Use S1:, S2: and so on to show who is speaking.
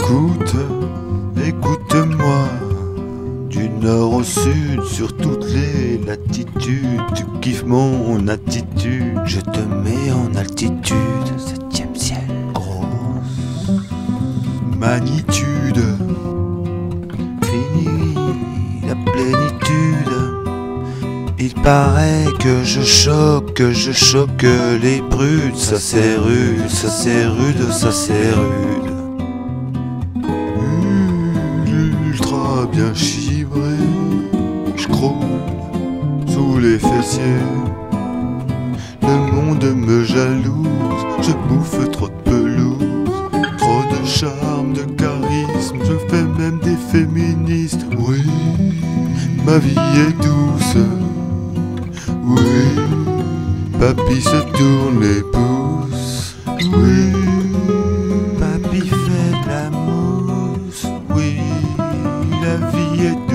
S1: Écoute-moi, du nord au sud, sur toutes les latitudes. Tu kiffes mon attitude, je te mets en altitude. 7e ciel, grosse magnitude. Fini la plénitude. Il paraît que je choque les brutes. Ça c'est rude, ça c'est rude, ça c'est rude. Ultra bien chibré, je croule sous les fessiers. Le monde me jalouse, je bouffe trop de pelouse. Trop de charme, de charisme, je fais même des féministes. Oui, ma vie est douce. Oui, papy se tourne les pouces. Oui, papy fait de la mousse. Oui, la vie est